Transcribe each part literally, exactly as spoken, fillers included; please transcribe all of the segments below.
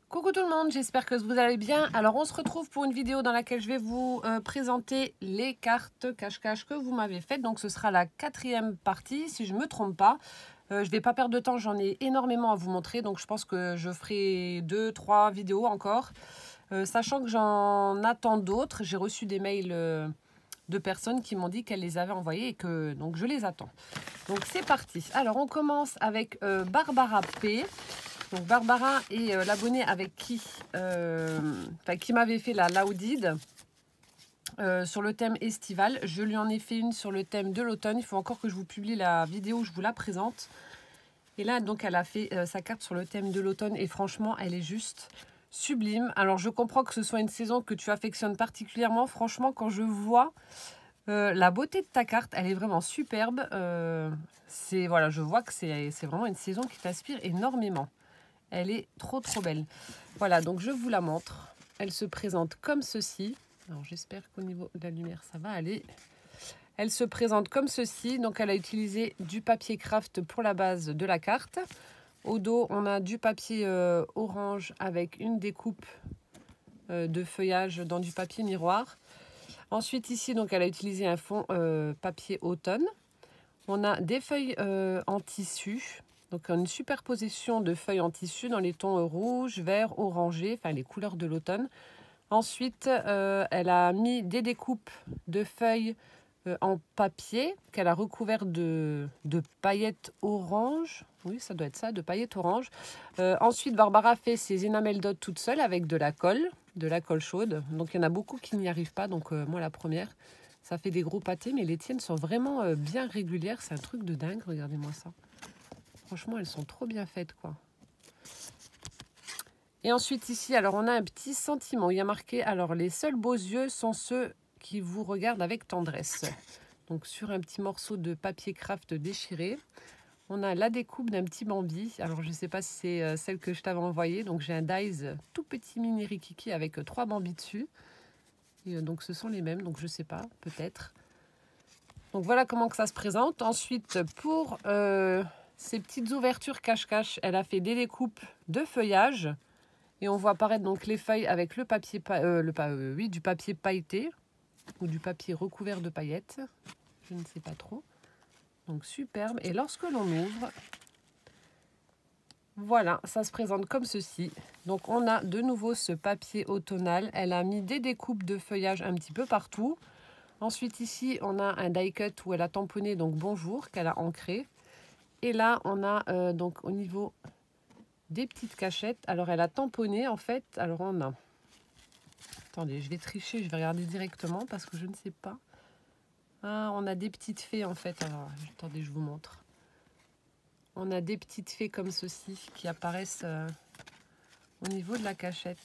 Coucou tout le monde, j'espère que vous allez bien. Alors on se retrouve pour une vidéo dans laquelle je vais vous euh, présenter les cartes cache-cache que vous m'avez faites. Donc ce sera la quatrième partie si je ne me trompe pas. Euh, je ne vais pas perdre de temps, j'en ai énormément à vous montrer. Donc je pense que je ferai deux, trois vidéos encore. Euh, sachant que j'en attends d'autres, j'ai reçu des mails euh, de personnes qui m'ont dit qu'elles les avaient envoyés et que donc je les attends. Donc c'est parti. Alors on commence avec euh, Barbara P. Donc Barbara est euh, l'abonnée avec qui, euh, enfin, qui m'avait fait la Laudide euh, sur le thème estival. Je lui en ai fait une sur le thème de l'automne. Il faut encore que je vous publie la vidéo où je vous la présente. Et là, donc, elle a fait euh, sa carte sur le thème de l'automne. Et franchement, elle est juste sublime. Alors, je comprends que ce soit une saison que tu affectionnes particulièrement. Franchement, quand je vois euh, la beauté de ta carte, elle est vraiment superbe. Euh, c'est, voilà, je vois que c'est vraiment une saison qui t'inspire énormément. Elle est trop trop belle. Voilà, donc je vous la montre. Elle se présente comme ceci. Alors j'espère qu'au niveau de la lumière ça va aller. Elle se présente comme ceci. Donc elle a utilisé du papier craft pour la base de la carte. Au dos, on a du papier euh, orange avec une découpe euh, de feuillage dans du papier miroir. Ensuite ici, donc elle a utilisé un fond euh, papier automne. On a des feuilles euh, en tissu. Donc une superposition de feuilles en tissu dans les tons rouge, vert, orangé, enfin les couleurs de l'automne. Ensuite, euh, elle a mis des découpes de feuilles euh, en papier qu'elle a recouvert de, de paillettes orange. Oui, ça doit être ça, de paillettes orange. Euh, ensuite, Barbara fait ses enamel dots toute seule avec de la colle, de la colle chaude. Donc il y en a beaucoup qui n'y arrivent pas, donc euh, moi la première. Ça fait des gros pâtés, mais les tiennes sont vraiment euh, bien régulières. C'est un truc de dingue, regardez-moi ça. Franchement, elles sont trop bien faites, quoi. Et ensuite, ici, alors, on a un petit sentiment. Il y a marqué, alors, les seuls beaux yeux sont ceux qui vous regardent avec tendresse. Donc, sur un petit morceau de papier craft déchiré, on a la découpe d'un petit Bambi. Alors, je ne sais pas si c'est euh, celle que je t'avais envoyée. Donc, j'ai un dies tout petit mini rikiki avec euh, trois Bambis dessus. Et euh, donc, ce sont les mêmes. Donc, je ne sais pas, peut-être. Donc, voilà comment que ça se présente. Ensuite, pour... Euh, ces petites ouvertures cache-cache, elle a fait des découpes de feuillage. Et on voit apparaître donc les feuilles avec le papier, euh, le, euh, oui, du papier pailleté ou du papier recouvert de paillettes. Je ne sais pas trop. Donc superbe. Et lorsque l'on ouvre, voilà, ça se présente comme ceci. Donc on a de nouveau ce papier automnal. Elle a mis des découpes de feuillage un petit peu partout. Ensuite ici, on a un die cut où elle a tamponné donc bonjour qu'elle a ancré. Et là, on a euh, donc au niveau des petites cachettes. Alors, elle a tamponné en fait. Alors, on a... Attendez, je vais tricher, je vais regarder directement parce que je ne sais pas. Ah, on a des petites fées en fait. Alors, attendez, je vous montre. On a des petites fées comme ceci qui apparaissent euh, au niveau de la cachette.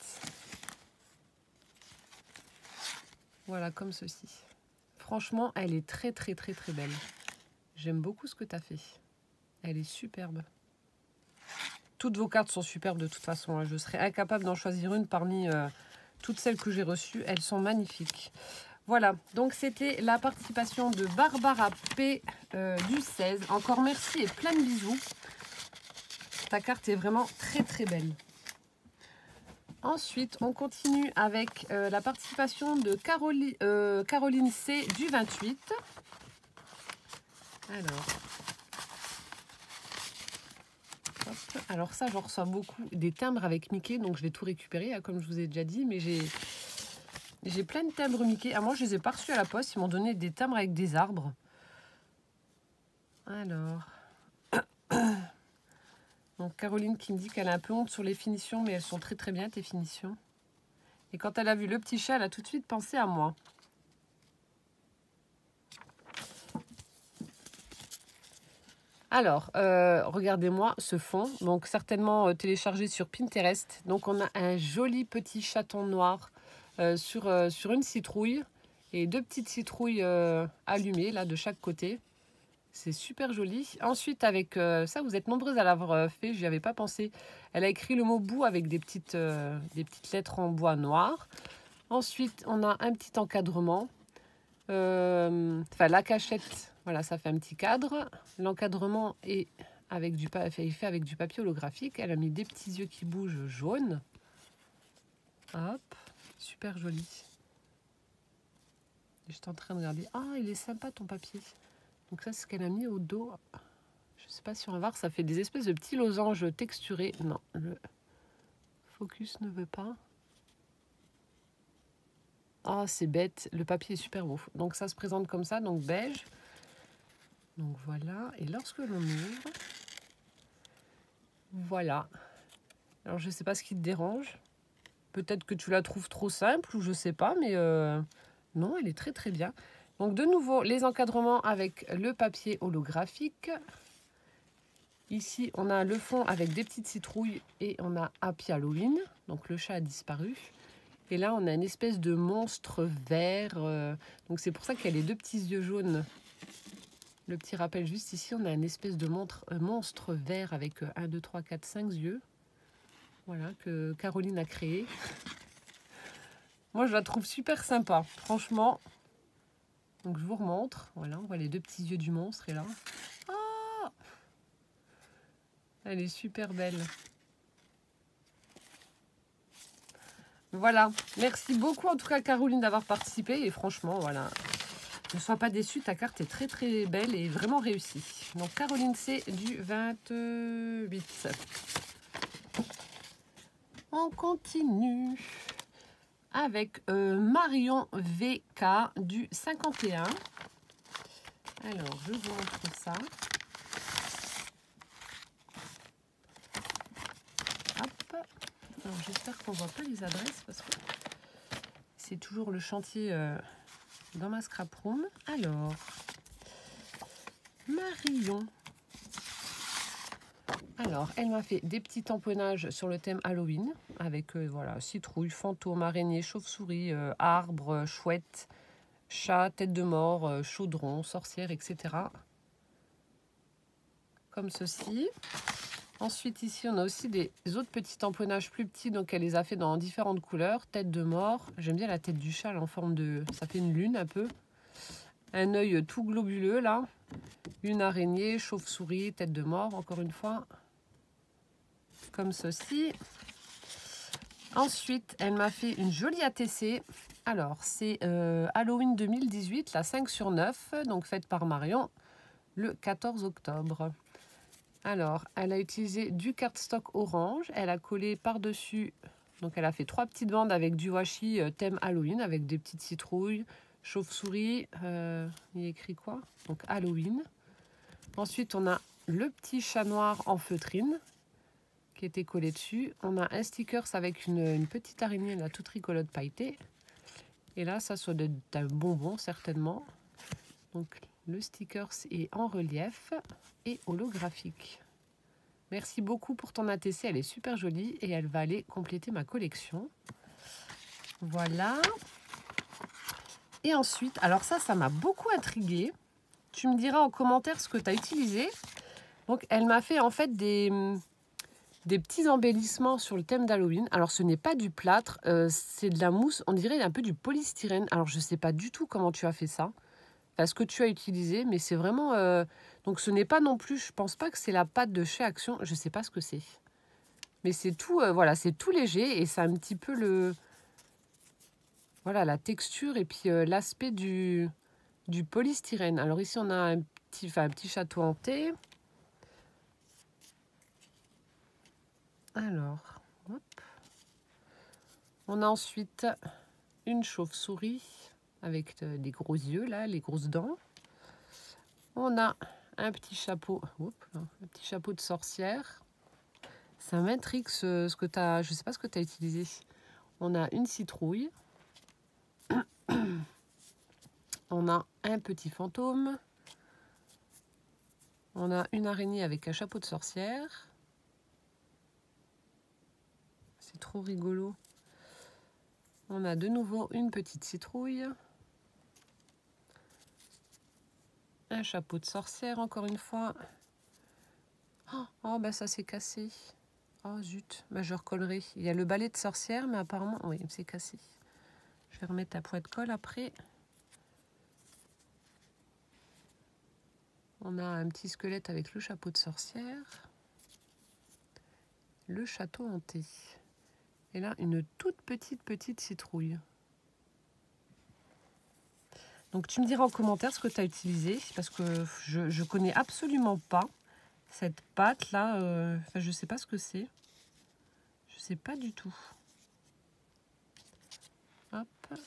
Voilà, comme ceci. Franchement, elle est très, très, très, très belle. J'aime beaucoup ce que tu as fait. Elle est superbe. Toutes vos cartes sont superbes de toute façon. Hein. Je serais incapable d'en choisir une parmi euh, toutes celles que j'ai reçues. Elles sont magnifiques. Voilà, donc c'était la participation de Barbara P euh, du seize. Encore merci et plein de bisous. Ta carte est vraiment très très belle. Ensuite, on continue avec euh, la participation de Caroli, euh, Caroline C du vingt-huit. Alors... Alors ça, j'en reçois beaucoup des timbres avec Mickey, donc je vais tout récupérer, comme je vous ai déjà dit, mais j'ai j'ai plein de timbres Mickey. Ah, moi, je les ai pas reçus à la poste, ils m'ont donné des timbres avec des arbres. Alors... Donc Caroline qui me dit qu'elle a un peu honte sur les finitions, mais elles sont très très bien, tes finitions. Et quand elle a vu le petit chat, elle a tout de suite pensé à moi. Alors, euh, regardez-moi ce fond, donc certainement euh, téléchargé sur Pinterest. Donc on a un joli petit chaton noir euh, sur, euh, sur une citrouille et deux petites citrouilles euh, allumées là de chaque côté. C'est super joli. Ensuite, avec euh, ça, vous êtes nombreuses à l'avoir fait, j'y avais pas pensé. Elle a écrit le mot bout avec des petites, euh, des petites lettres en bois noir. Ensuite, on a un petit encadrement. Euh, enfin, la cachette, voilà, ça fait un petit cadre. L'encadrement est avec du, fait avec du papier holographique. Elle a mis des petits yeux qui bougent jaunes. Hop, super joli. J'étais en train de regarder. Ah, il est sympa ton papier. Donc ça, c'est ce qu'elle a mis au dos. Je sais pas si on va voir, ça fait des espèces de petits losanges texturés. Non, le focus ne veut pas. Ah, c'est bête, le papier est super beau. Donc ça se présente comme ça, donc beige. Donc voilà, et lorsque l'on ouvre, voilà. Alors je sais pas ce qui te dérange. Peut-être que tu la trouves trop simple ou je sais pas, mais euh, non, elle est très très bien. Donc de nouveau, les encadrements avec le papier holographique. Ici, on a le fond avec des petites citrouilles et on a Happy Halloween. Donc le chat a disparu. Et là, on a une espèce de monstre vert. Euh, donc c'est pour ça qu'il y a les deux petits yeux jaunes. Le petit rappel juste ici, on a une espèce de montre, euh, monstre vert avec un, deux, trois, quatre, cinq yeux. Voilà, que Caroline a créé. Moi, je la trouve super sympa, franchement. Donc je vous remontre. Voilà, on voit les deux petits yeux du monstre. Et là, oh, elle est super belle. Voilà, merci beaucoup en tout cas Caroline d'avoir participé. Et franchement, voilà, ne sois pas déçue, ta carte est très très belle et vraiment réussie. Donc Caroline, c'est du vingt-huit. On continue avec euh, Marion V K du cinquante et un. Alors, je vous montre ça. Hop. Alors, j'espère qu'on ne voit pas les adresses parce que c'est toujours le chantier euh, dans ma scrap room. Alors, Marion. Alors, elle m'a fait des petits tamponnages sur le thème Halloween avec euh, voilà, citrouille, fantôme, araignée, chauve-souris, euh, arbre, chouette, chat, tête de mort, euh, chaudron, sorcière, et cetera. Comme ceci. Ensuite, ici, on a aussi des autres petits tamponnages plus petits. Donc, elle les a fait dans différentes couleurs. Tête de mort. J'aime bien la tête du chat, là, en forme de... Ça fait une lune, un peu. Un œil tout globuleux, là. Une araignée, chauve-souris, tête de mort, encore une fois. Comme ceci. Ensuite, elle m'a fait une jolie A T C. Alors, c'est euh, Halloween deux mille dix-huit, la cinq sur neuf, donc faite par Marion, le quatorze octobre. Alors, elle a utilisé du cardstock orange. Elle a collé par-dessus, donc elle a fait trois petites bandes avec du washi euh, thème Halloween, avec des petites citrouilles, chauve-souris, euh, il y a écrit quoi? Donc Halloween. Ensuite, on a le petit chat noir en feutrine qui était collé dessus. On a un sticker avec une, une petite araignée, là, toute rigolote pailletée. Et là, ça soit d'un bonbon, certainement. Donc, le sticker est en relief et holographique. Merci beaucoup pour ton A T C, elle est super jolie et elle va aller compléter ma collection. Voilà. Et ensuite, alors ça, ça m'a beaucoup intriguée. Tu me diras en commentaire ce que tu as utilisé. Donc, elle m'a fait en fait des, des petits embellissements sur le thème d'Halloween. Alors, ce n'est pas du plâtre, euh, c'est de la mousse, on dirait un peu du polystyrène. Alors, je ne sais pas du tout comment tu as fait ça. Enfin, ce que tu as utilisé, mais c'est vraiment... Euh... Donc, ce n'est pas non plus... Je pense pas que c'est la pâte de chez Action. Je ne sais pas ce que c'est. Mais c'est tout... Euh, voilà, c'est tout léger et ça a un petit peu le... Voilà, la texture et puis euh, l'aspect du, du polystyrène. Alors, ici, on a un petit, enfin, un petit château hanté. Alors, hop. On a ensuite une chauve-souris avec euh, des gros yeux, là, les grosses dents. On a un petit chapeau, oups, un petit chapeau de sorcière. Ça m'intrigue ce, ce que tu as, je ne sais pas ce que tu as utilisé. On a une citrouille. On a un petit fantôme. On a une araignée avec un chapeau de sorcière. C'est trop rigolo. On a de nouveau une petite citrouille. Un chapeau de sorcière, encore une fois. Oh, oh ben ça s'est cassé. Oh zut, ben je recollerai. Il y a le balai de sorcière, mais apparemment, oui, c'est cassé. Je vais remettre la poids de colle après. On a un petit squelette avec le chapeau de sorcière. Le château hanté. Et là, une toute petite, petite citrouille. Donc, tu me diras en commentaire ce que tu as utilisé, parce que je ne connais absolument pas cette pâte-là. Euh, enfin, je ne sais pas ce que c'est. Je ne sais pas du tout. Hop.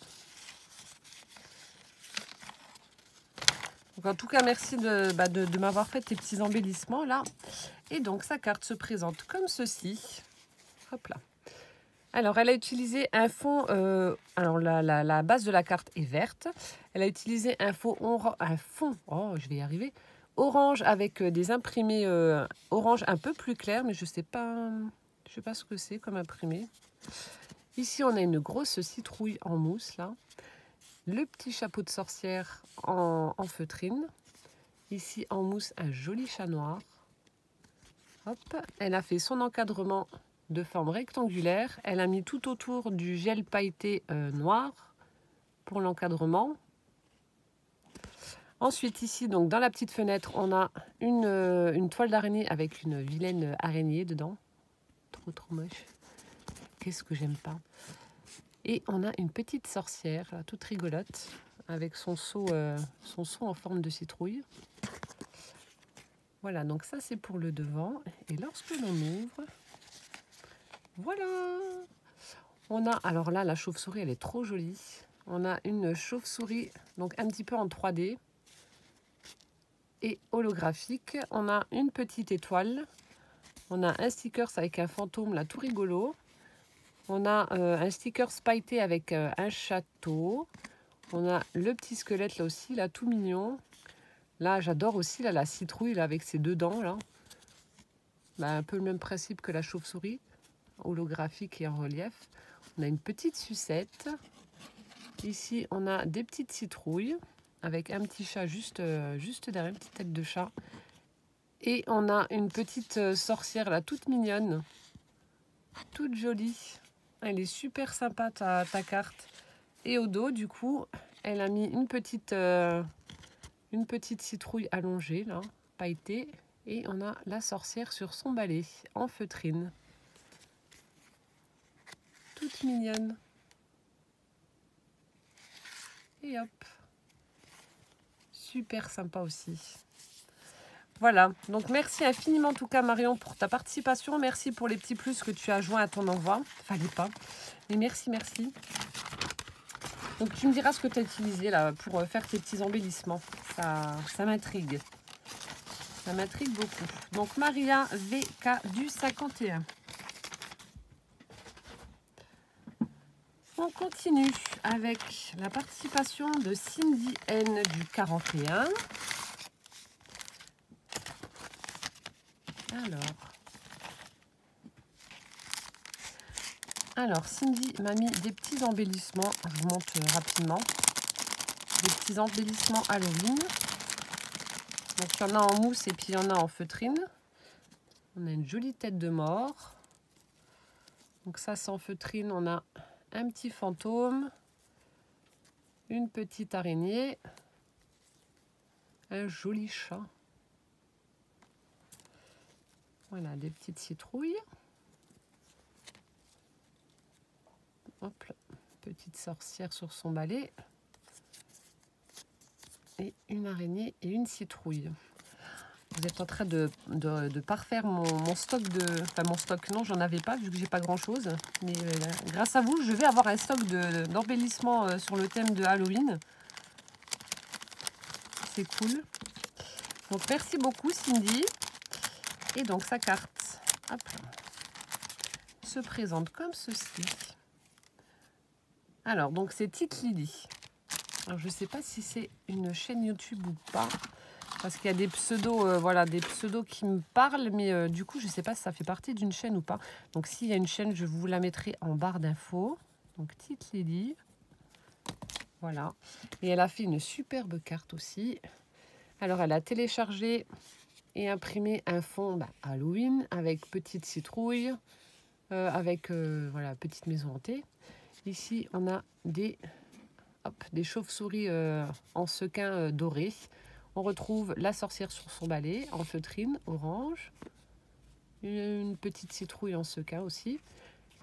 Donc, en tout cas, merci de, bah, de, de m'avoir fait tes petits embellissements, là. Et donc, sa carte se présente comme ceci. Hop là. Alors, elle a utilisé un fond, euh, alors la, la, la base de la carte est verte. Elle a utilisé un fond, un fond, oh, je vais y arriver, orange avec des imprimés euh, orange un peu plus clair, mais je sais pas, je sais pas ce que c'est comme imprimé. Ici, on a une grosse citrouille en mousse, là. Le petit chapeau de sorcière en, en feutrine. Ici, en mousse, un joli chat noir. Hop, elle a fait son encadrement de forme rectangulaire. Elle a mis tout autour du gel pailleté euh, noir pour l'encadrement. Ensuite, ici, donc dans la petite fenêtre, on a une, euh, une toile d'araignée avec une vilaine araignée dedans. Trop, trop moche. Qu'est-ce que j'aime pas. Et on a une petite sorcière, là, toute rigolote, avec son seau, euh, son seau en forme de citrouille. Voilà, donc ça, c'est pour le devant. Et lorsque l'on ouvre... Voilà, on a, alors là, la chauve-souris, elle est trop jolie. On a une chauve-souris, donc un petit peu en trois D et holographique. On a une petite étoile. On a un sticker avec un fantôme, là, tout rigolo. On a euh, un sticker pailleté avec euh, un château. On a le petit squelette, là aussi, là, tout mignon. Là, j'adore aussi, là, la citrouille, là, avec ses deux dents, là. Bah, un peu le même principe que la chauve-souris. Holographique et en relief. On a une petite sucette. Ici, on a des petites citrouilles avec un petit chat juste, euh, juste derrière, une petite tête de chat. Et on a une petite sorcière là, toute mignonne, toute jolie. Elle est super sympa ta, ta carte. Et au dos, du coup, elle a mis une petite, euh, une petite citrouille allongée, là, pailletée. Et on a la sorcière sur son balai en feutrine. Toute mignonne. Et hop. Super sympa aussi. Voilà. Donc, merci infiniment en tout cas, Marion, pour ta participation. Merci pour les petits plus que tu as joints à ton envoi. Fallait pas. Mais merci, merci. Donc, tu me diras ce que tu as utilisé là pour faire tes petits embellissements. Ça, ça m'intrigue. Ça m'intrigue beaucoup. Donc, Maria V K du cinquante et un. On continue avec la participation de Cindy N du quarante et un. Alors, Alors Cindy m'a mis des petits embellissements. Je vous montre rapidement. Des petits embellissements Halloween. Donc, il y en a en mousse et puis il y en a en feutrine. On a une jolie tête de mort. Donc ça, c'est en feutrine. On a un petit fantôme, une petite araignée, un joli chat. Voilà, des petites citrouilles. Hop là, petite sorcière sur son balai. Et une araignée et une citrouille. Vous êtes en train de, de, de parfaire mon, mon stock de... Enfin, mon stock, non, j'en avais pas, vu que j'ai pas grand-chose. Mais euh, grâce à vous, je vais avoir un stock d'embellissement de, euh, sur le thème de Halloween. C'est cool. Donc, merci beaucoup, Cindy. Et donc, sa carte, hop, se présente comme ceci. Alors, donc, c'est Tite Lily. Alors, je ne sais pas si c'est une chaîne YouTube ou pas. Parce qu'il y a des pseudos, euh, voilà, des pseudos qui me parlent, mais euh, du coup, je ne sais pas si ça fait partie d'une chaîne ou pas. Donc, s'il y a une chaîne, je vous la mettrai en barre d'infos. Donc, Tite Lily. Voilà. Et elle a fait une superbe carte aussi. Alors, elle a téléchargé et imprimé un fond bah, Halloween avec petite citrouille, euh, avec euh, voilà, petite maison hantée. Ici, on a des, hop, des chauves-souris euh, en sequin euh, doré. On retrouve la sorcière sur son balai en feutrine orange. Une petite citrouille en sequin aussi.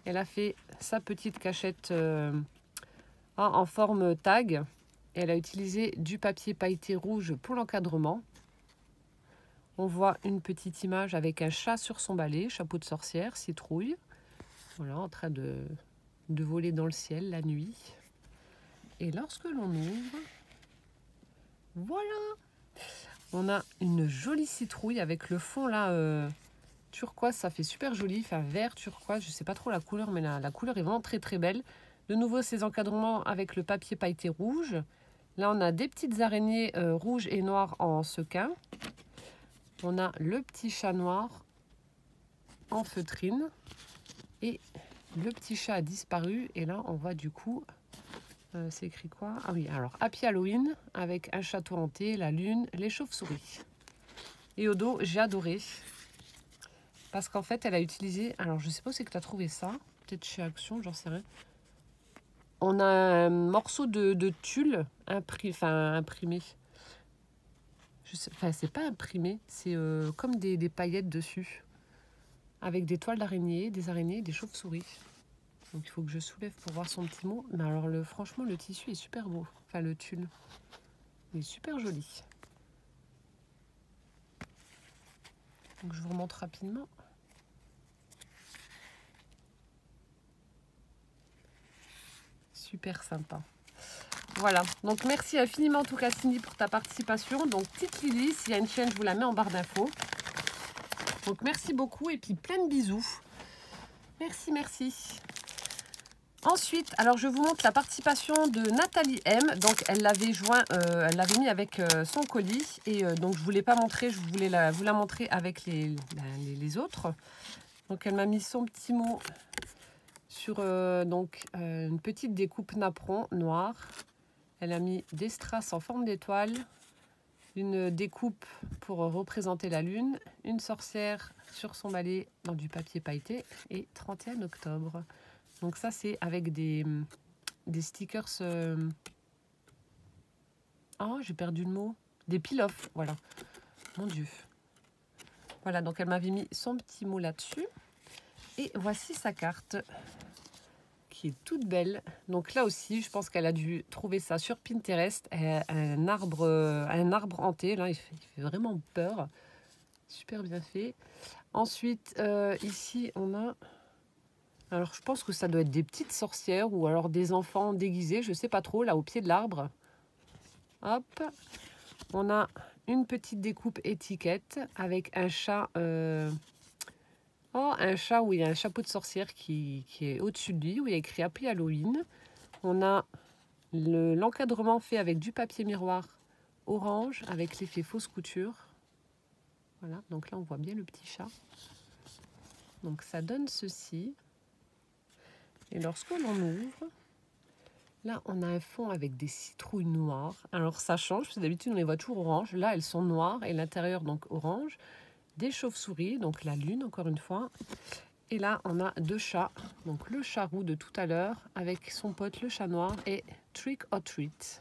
Elle a fait sa petite cachette euh, en forme tag. Elle a utilisé du papier pailleté rouge pour l'encadrement. On voit une petite image avec un chat sur son balai, chapeau de sorcière, citrouille. Voilà, en train de, de voler dans le ciel la nuit. Et lorsque l'on ouvre, voilà, on a une jolie citrouille avec le fond là euh, turquoise, ça fait super joli, enfin vert turquoise, je sais pas trop la couleur, mais la, la couleur est vraiment très très belle. De nouveau ces encadrements avec le papier pailleté rouge. Là on a des petites araignées euh, rouges et noires en sequin. On a le petit chat noir en feutrine et le petit chat a disparu. Et là, on voit du coup, euh, c'est écrit quoi? Ah oui, alors Happy Halloween avec un château hanté, la lune, les chauves-souris. Et au dos, j'ai adoré parce qu'en fait, elle a utilisé. Alors, je sais pas où c'est que tu as trouvé ça. Peut-être chez Action, j'en sais rien. On a un morceau de, de tulle impri, enfin, imprimé. Enfin, c'est pas imprimé, c'est euh, comme des, des paillettes dessus, avec des toiles d'araignée, des araignées, des chauves-souris. Donc il faut que je soulève pour voir son petit mot. Mais alors le, franchement, le tissu est super beau. Enfin, le tulle, il est super joli. Donc je vous remontre rapidement. Super sympa. Voilà, donc merci infiniment en tout cas Cindy pour ta participation. Donc petite Lily, s'il y a une chaîne, je vous la mets en barre d'infos. Donc merci beaucoup et puis plein de bisous. Merci, merci. Ensuite, alors je vous montre la participation de Nathalie M. Donc elle l'avait joint, euh, elle l'avait mis avec euh, son colis. Et euh, donc je ne vous l'ai pas montré, je voulais la, vous la montrer avec les, les, les autres. Donc elle m'a mis son petit mot sur euh, donc, euh, une petite découpe napperon noire. Elle a mis des strass en forme d'étoile, une découpe pour représenter la lune, une sorcière sur son balai dans du papier pailleté et trente et un octobre. Donc ça c'est avec des, des stickers... Euh... Oh, j'ai perdu le mot. Des peel-off, voilà. Mon Dieu. Voilà, donc elle m'avait mis son petit mot là-dessus. Et voici sa carte, qui est toute belle. Donc là aussi, je pense qu'elle a dû trouver ça sur Pinterest. Un arbre, un arbre hanté, là, il fait, il fait vraiment peur. Super bien fait. Ensuite, euh, ici, on a... Alors, je pense que ça doit être des petites sorcières ou alors des enfants déguisés, je sais pas trop, là, au pied de l'arbre. Hop. On a une petite découpe étiquette avec un chat... Euh... Oh, un chat où il y a un chapeau de sorcière qui, qui est au-dessus de lui, où il y a écrit Happy Halloween. On a l'encadrement fait avec du papier miroir orange, avec l'effet fausse couture. Voilà, donc là on voit bien le petit chat. Donc ça donne ceci. Et lorsque l'on ouvre, là on a un fond avec des citrouilles noires. Alors ça change, parce que d'habitude on les voit toujours orange. Là elles sont noires et l'intérieur donc orange. Des chauves-souris, donc la lune encore une fois. Et là, on a deux chats. Donc le chat roux de tout à l'heure avec son pote le chat noir et Trick or Treat.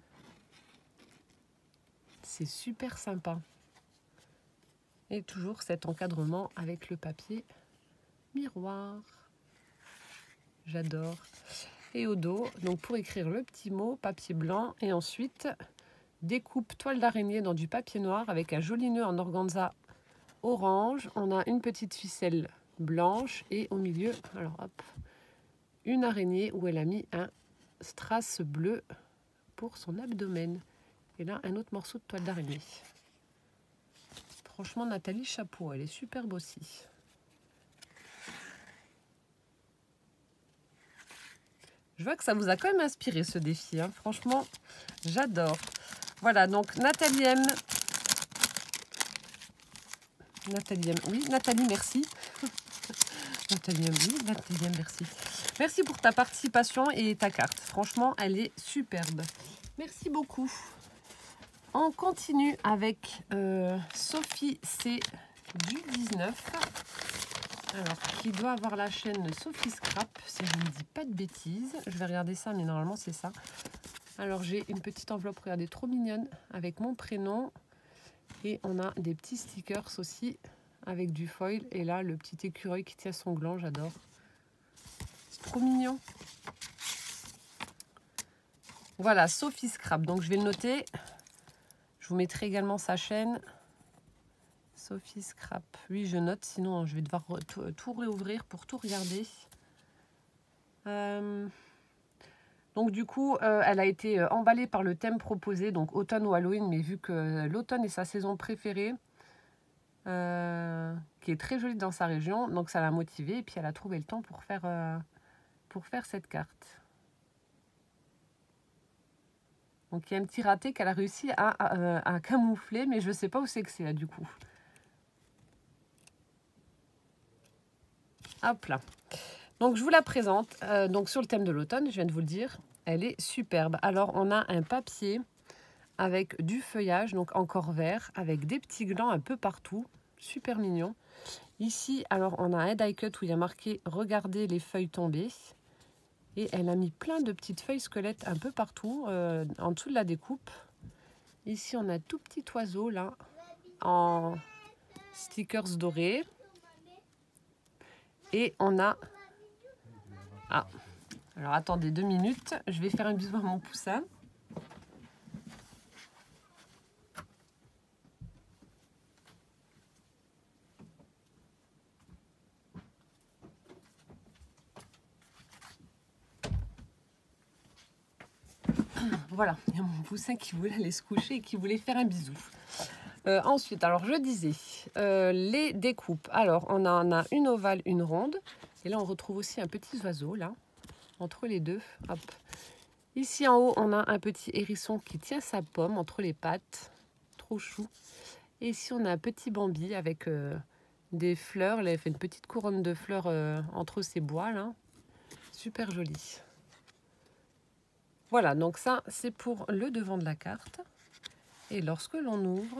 C'est super sympa. Et toujours cet encadrement avec le papier miroir. J'adore. Et au dos, donc pour écrire le petit mot, papier blanc. Et ensuite, découpe toile d'araignée dans du papier noir avec un joli nœud en organza orange. On a une petite ficelle blanche et au milieu, alors hop, une araignée où elle a mis un strass bleu pour son abdomen. Et là, un autre morceau de toile d'araignée. Franchement, Nathalie, chapeau, elle est superbe aussi. Je vois que ça vous a quand même inspiré ce défi, hein. Franchement, j'adore. Voilà, donc Nathalie M. Nathalie M. Oui, Nathalie, merci. Nathalie M. Oui, Nathalie M. Merci. Merci pour ta participation et ta carte. Franchement, elle est superbe. Merci beaucoup. On continue avec euh, Sophie C du dix-neuf. Alors, qui doit avoir la chaîne Sophie Scrap, si je ne dis pas de bêtises. Je vais regarder ça, mais normalement, c'est ça. Alors, j'ai une petite enveloppe, regardez, trop mignonne, avec mon prénom. Et on a des petits stickers aussi, avec du foil. Et là, le petit écureuil qui tient son gland, j'adore. trop mignon. Voilà, Sophie Scrap. Donc, je vais le noter. Je vous mettrai également sa chaîne. Sophie Scrap. Oui, je note, sinon je vais devoir tout, tout réouvrir pour tout regarder. Euh... Donc du coup, euh, elle a été emballée par le thème proposé, donc automne ou Halloween, mais vu que l'automne est sa saison préférée, euh, qui est très jolie dans sa région, donc ça l'a motivée et puis elle a trouvé le temps pour faire, euh, pour faire cette carte. Donc il y a un petit raté qu'elle a réussi à, à, à camoufler, mais je ne sais pas où c'est que c'est là du coup. Hop là. Donc je vous la présente, euh, donc sur le thème de l'automne, je viens de vous le dire, elle est superbe. Alors on a un papier avec du feuillage, donc encore vert, avec des petits glands un peu partout, super mignon. Ici, alors on a un die cut où il y a marqué « Regardez les feuilles tomber ». Et elle a mis plein de petites feuilles squelettes un peu partout, euh, en dessous de la découpe. Ici, on a un tout petit oiseau, là, en stickers dorés. Et on a... Ah, alors attendez deux minutes, je vais faire un bisou à mon poussin. Voilà, il y a mon poussin qui voulait aller se coucher et qui voulait faire un bisou. Euh, ensuite, alors je disais, euh, les découpes. Alors, on en a une ovale, une ronde. Et là, on retrouve aussi un petit oiseau, là, entre les deux. Hop. Ici, en haut, on a un petit hérisson qui tient sa pomme entre les pattes. Trop chou. Et ici, on a un petit Bambi avec euh, des fleurs. Là, il fait une petite couronne de fleurs euh, entre ces bois, là. Super joli. Voilà, donc ça, c'est pour le devant de la carte. Et lorsque l'on ouvre,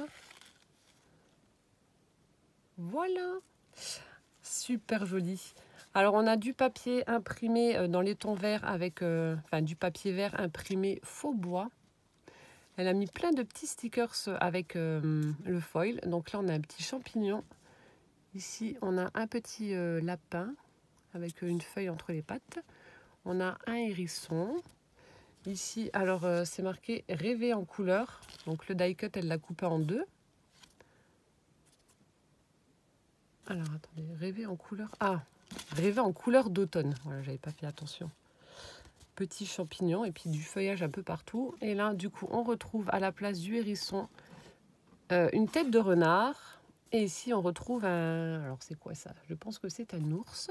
voilà, super joli. Alors, on a du papier imprimé dans les tons verts avec, euh, enfin, du papier vert imprimé faux bois. Elle a mis plein de petits stickers avec euh, le foil. Donc là, on a un petit champignon. Ici, on a un petit euh, lapin avec une feuille entre les pattes. On a un hérisson. Ici, alors, euh, c'est marqué « Rêver en couleur ». Donc, le die cut, elle l'a coupé en deux. Alors, attendez, « Rêver en couleur ». Ah, « Rêver en couleur d'automne ». Voilà, j'avais pas fait attention. Petit champignon et puis du feuillage un peu partout. Et là, du coup, on retrouve à la place du hérisson euh, une tête de renard. Et ici, on retrouve un... Alors, c'est quoi ça? Je pense que c'est un ours.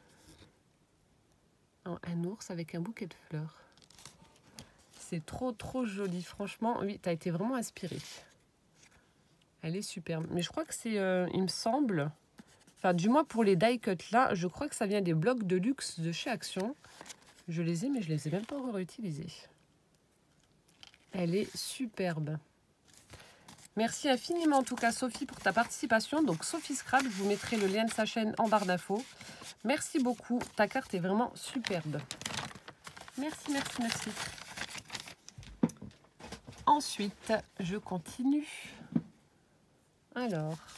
Un, un ours avec un bouquet de fleurs. C'est trop, trop joli. Franchement, oui, tu as été vraiment inspirée. Elle est superbe. Mais je crois que c'est, euh, il me semble... Enfin, du moins pour les die cut là, je crois que ça vient des blocs de luxe de chez Action. Je les ai, mais je les ai même pas réutilisés. Elle est superbe. Merci infiniment en tout cas Sophie pour ta participation. Donc Sophie Scrap, je vous mettrai le lien de sa chaîne en barre d'infos. Merci beaucoup. Ta carte est vraiment superbe. Merci, merci, merci. Ensuite, je continue. Alors,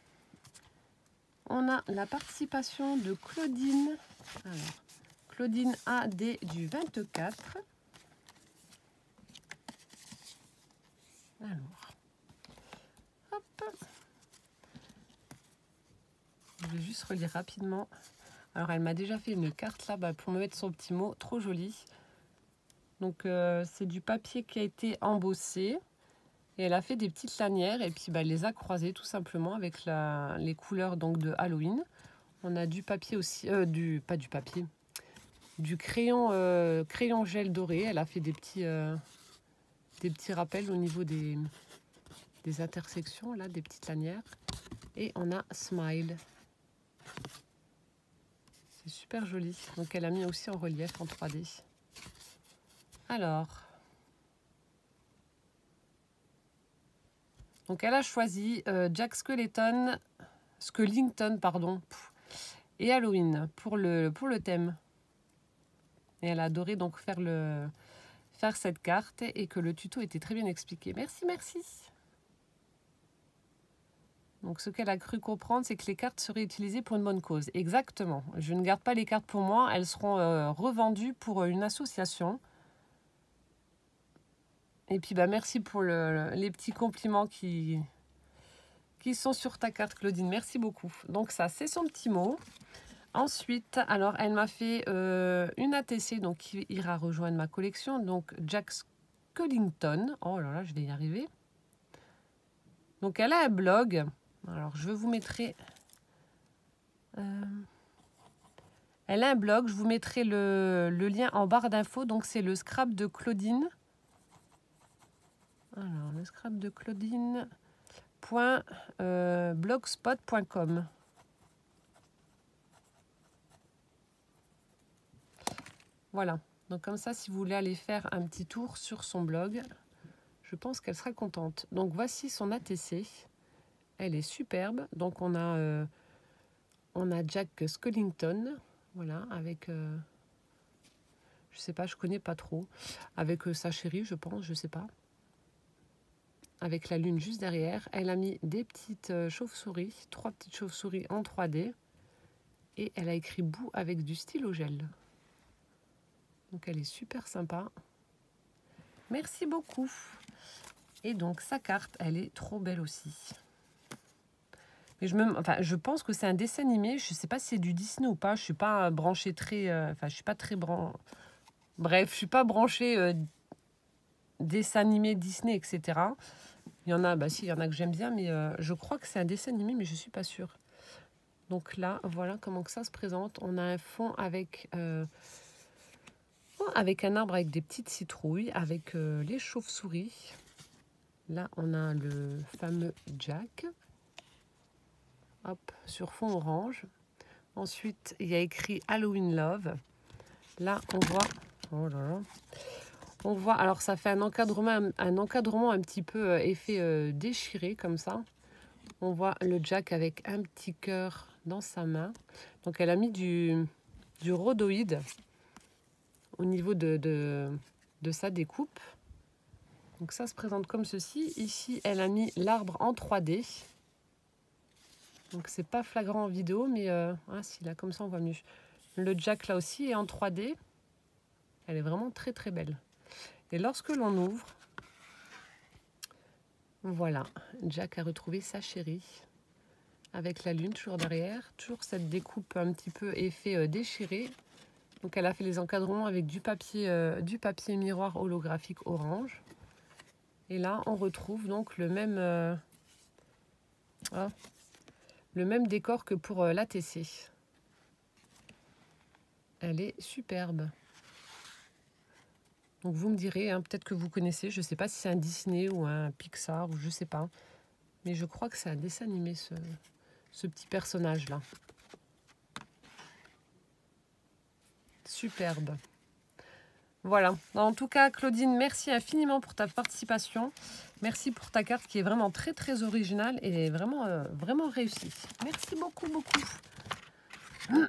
on a la participation de Claudine. Alors, Claudine A D du vingt-quatre. Alors, hop. Je vais juste relire rapidement. Alors, elle m'a déjà fait une carte là-bas pour me mettre son petit mot. Trop joli. Donc, euh, c'est du papier qui a été embossé. Et elle a fait des petites lanières et puis bah, elle les a croisées tout simplement avec la, les couleurs donc, de Halloween. On a du papier aussi, euh, du, pas du papier, du crayon, euh, crayon gel doré. Elle a fait des petits, euh, des petits rappels au niveau des, des intersections, là, des petites lanières. Et on a Smile. C'est super joli. Donc elle a mis aussi en relief en trois D. Alors... Donc elle a choisi euh, Jack Skellington, Skellington pardon, et Halloween pour le, pour le thème. Et elle a adoré donc faire, le, faire cette carte et que le tuto était très bien expliqué. Merci, merci. Donc, ce qu'elle a cru comprendre, c'est que les cartes seraient utilisées pour une bonne cause. Exactement. Je ne garde pas les cartes pour moi. Elles seront euh, revendues pour une association. Et puis, bah, merci pour le, les petits compliments qui, qui sont sur ta carte, Claudine. Merci beaucoup. Donc, ça, c'est son petit mot. Ensuite, alors, elle m'a fait euh, une A T C, donc qui ira rejoindre ma collection. Donc, Jack Skellington. Oh là là, je vais y arriver. Donc, elle a un blog. Alors, je vous mettrai... Euh, elle a un blog. Je vous mettrai le, le lien en barre d'infos. Donc, c'est le scrap de Claudine. Alors, le scrap de Claudine. Point, euh, blogspot point com. Voilà. Donc, comme ça, si vous voulez aller faire un petit tour sur son blog, je pense qu'elle sera contente. Donc, voici son A T C. Elle est superbe. Donc, on a, euh, on a Jack Skellington. Voilà, avec... Euh, je sais pas, je connais pas trop. Avec euh, sa chérie, je pense, je sais pas. Avec la lune juste derrière. Elle a mis des petites euh, chauves-souris, trois petites chauves-souris en trois D. Et elle a écrit bout avec du stylo gel. Donc, elle est super sympa. Merci beaucoup. Et donc, sa carte, elle est trop belle aussi. Mais je, me, enfin, je pense que c'est un dessin animé. Je ne sais pas si c'est du Disney ou pas. Je ne suis pas branchée très... Euh, enfin, je suis pas très bran... Bref, je ne suis pas branchée euh, dessin animé Disney, et cetera. Il y en a, bah si, il y en a que j'aime bien, mais euh, je crois que c'est un dessin animé, mais je ne suis pas sûre. Donc là, voilà comment que ça se présente. On a un fond avec... Euh, avec un arbre avec des petites citrouilles, avec euh, les chauves-souris. Là, on a le fameux Jack. Hop, sur fond orange. Ensuite, il y a écrit Halloween Love. Là, on voit... Oh là là. On voit... Alors, ça fait un encadrement, un encadrement un petit peu euh, effet euh, déchiré, comme ça. On voit le Jack avec un petit cœur dans sa main. Donc, elle a mis du, du rhodoïde au niveau de, de, de sa découpe. Donc ça se présente comme ceci. Ici, elle a mis l'arbre en trois D. Donc c'est pas flagrant en vidéo, mais euh, ah, si, là, comme ça, on voit mieux. Le Jack, là aussi, est en trois D. Elle est vraiment très, très belle. Et lorsque l'on ouvre, voilà, Jack a retrouvé sa chérie. Avec la lune toujours derrière. Toujours cette découpe un petit peu effet euh, déchiré. Donc elle a fait les encadrements avec du papier, euh, du papier miroir holographique orange. Et là, on retrouve donc le même, euh, ah, le même décor que pour euh, l'A T C. Elle est superbe. Donc vous me direz, hein, peut-être que vous connaissez, je ne sais pas si c'est un Disney ou un Pixar, ou je ne sais pas. Mais je crois que c'est un dessin animé, ce, ce petit personnage-là. Superbe. Voilà. En tout cas, Claudine, merci infiniment pour ta participation. Merci pour ta carte qui est vraiment très, très originale et vraiment, euh, vraiment réussie. Merci beaucoup, beaucoup.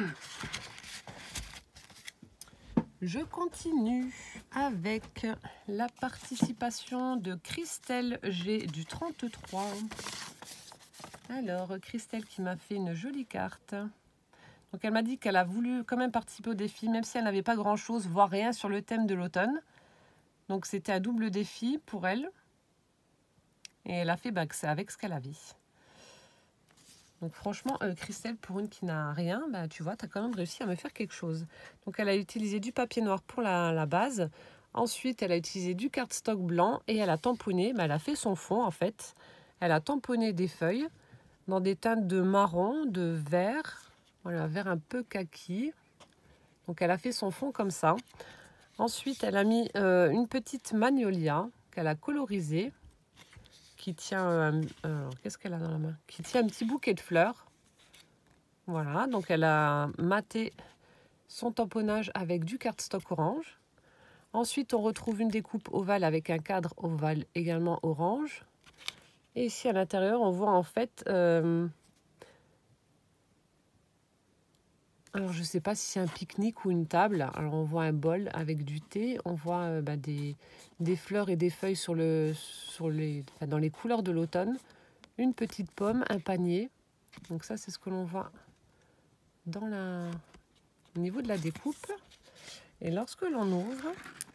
Je continue avec la participation de Christelle G du trente-trois. Alors, Christelle qui m'a fait une jolie carte. Donc, elle m'a dit qu'elle a voulu quand même participer au défi, même si elle n'avait pas grand-chose, voire rien sur le thème de l'automne. Donc, c'était un double défi pour elle. Et elle a fait bah, avec ce qu'elle avait. Donc, franchement, euh, Christelle, pour une qui n'a rien, bah, tu vois, tu as quand même réussi à me faire quelque chose. Donc, elle a utilisé du papier noir pour la, la base. Ensuite, elle a utilisé du cardstock blanc et elle a tamponné. Bah, elle a fait son fond, en fait. Elle a tamponné des feuilles dans des teintes de marron, de vert. Voilà, vert un peu kaki. Donc, elle a fait son fond comme ça. Ensuite, elle a mis euh, une petite magnolia qu'elle a colorisée. Qui tient, euh, euh, qu'est-ce qu'elle a dans la main? Qui tient un petit bouquet de fleurs. Voilà, donc elle a maté son tamponnage avec du cardstock orange. Ensuite, on retrouve une découpe ovale avec un cadre ovale également orange. Et ici, à l'intérieur, on voit en fait... Euh, alors, je ne sais pas si c'est un pique-nique ou une table. Alors, on voit un bol avec du thé. On voit euh, bah, des, des fleurs et des feuilles sur le, sur les, enfin, dans les couleurs de l'automne. une petite pomme, un panier. Donc ça, c'est ce que l'on voit dans la... au niveau de la découpe. Et lorsque l'on ouvre,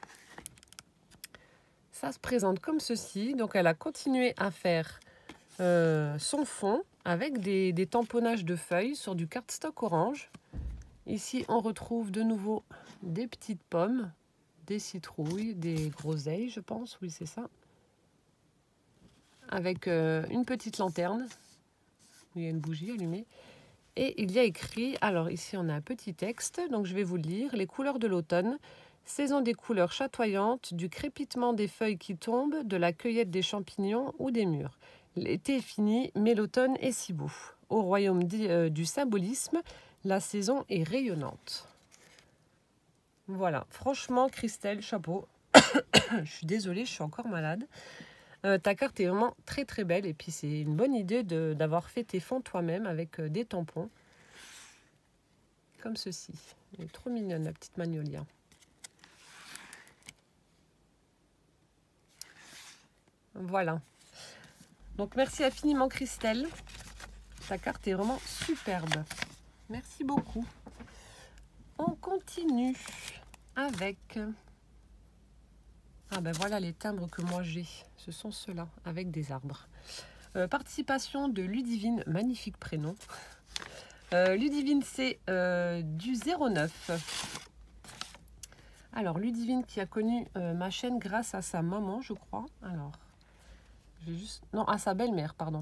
ça se présente comme ceci. Donc elle a continué à faire euh, son fond avec des, des tamponnages de feuilles sur du cardstock orange. Ici, on retrouve de nouveau des petites pommes, des citrouilles, des groseilles, je pense. Oui, c'est ça. Avec euh, une petite lanterne. Il y a une bougie allumée. Et il y a écrit, alors ici on a un petit texte, donc je vais vous le lire. Les couleurs de l'automne, saison des couleurs chatoyantes, du crépitement des feuilles qui tombent, de la cueillette des champignons ou des mûres. L'été est fini, mais l'automne est si beau. Au royaume du, euh, du symbolisme, la saison est rayonnante. Voilà, franchement, Christelle, chapeau. Je suis désolée, je suis encore malade. Euh, ta carte est vraiment très très belle et puis c'est une bonne idée d'avoir fait tes fonds toi-même avec euh, des tampons. Comme ceci. Elle est trop mignonne la petite Magnolia. Voilà. Donc merci infiniment Christelle. Ta carte est vraiment superbe. Merci beaucoup. On continue avec... Ah ben voilà les timbres que moi j'ai. Ce sont ceux-là, avec des arbres. Euh, participation de Ludivine, magnifique prénom. Euh, Ludivine, c'est euh, du zéro neuf. Alors, Ludivine qui a connu euh, ma chaîne grâce à sa maman, je crois. Alors, je vais juste... Non, à sa belle-mère, pardon.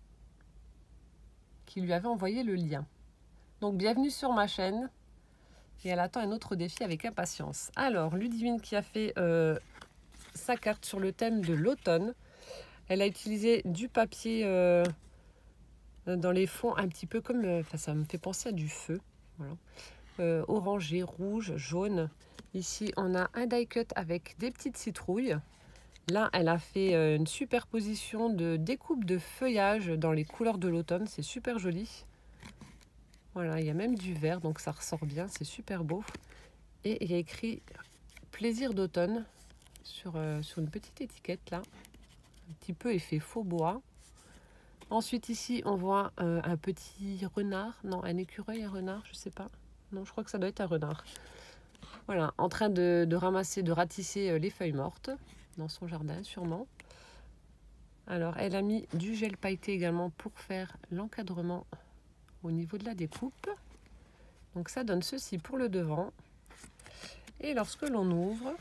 Qui lui avait envoyé le lien. Donc, bienvenue sur ma chaîne. Et elle attend un autre défi avec impatience. Alors, Ludivine qui a fait euh, sa carte sur le thème de l'automne. Elle a utilisé du papier euh, dans les fonds un petit peu comme... Enfin, ça me fait penser à du feu. Voilà. Euh, orangé, rouge, jaune. Ici, on a un die cut avec des petites citrouilles. Là, elle a fait euh, une superposition de découpe de feuillage dans les couleurs de l'automne. C'est super joli. Voilà, il y a même du vert, donc ça ressort bien. C'est super beau. Et il y a écrit « Plaisir d'automne » sur, euh, sur une petite étiquette, là. Un petit peu effet faux bois. Ensuite, ici, on voit euh, un petit renard. Non, un écureuil, un renard, je sais pas. Non, je crois que ça doit être un renard. Voilà, en train de, de ramasser, de ratisser les feuilles mortes dans son jardin, sûrement. Alors, elle a mis du gel pailleté également pour faire l'encadrement au niveau de la découpe. Donc, ça donne ceci pour le devant. Et lorsque l'on ouvre,